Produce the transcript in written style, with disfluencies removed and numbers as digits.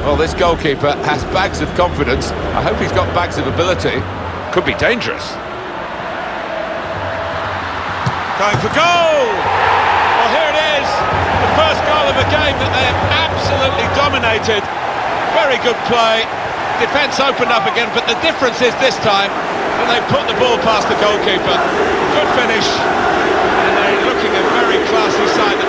Well, this goalkeeper has bags of confidence. I hope he's got bags of ability. Could be dangerous. Going for goal! Well, here it is. The first goal of a game that they have absolutely dominated. Very good play. Defence opened up again, but the difference is this time that they put the ball past the goalkeeper. Good finish. And they're looking a very classy side.